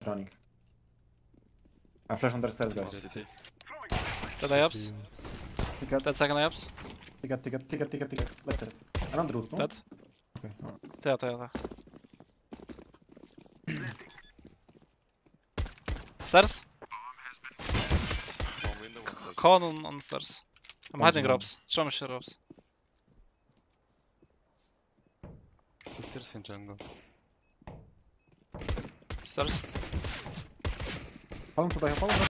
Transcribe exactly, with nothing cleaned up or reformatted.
Tronic. I flash under stairs, guys. City. Dead IOPS. Ticket, Dead second IOPS. ticket, ticket, ticket, ticket, ticket. Let's it. And on the roof, no? Dead. Okay. No. T, T, T. Stairs? One window, one side. Con on, on stairs. I'm One hiding zero. ropes. Trzymamy się ropes. Sisters in jungle. Stairs. Palą tutaj, palą.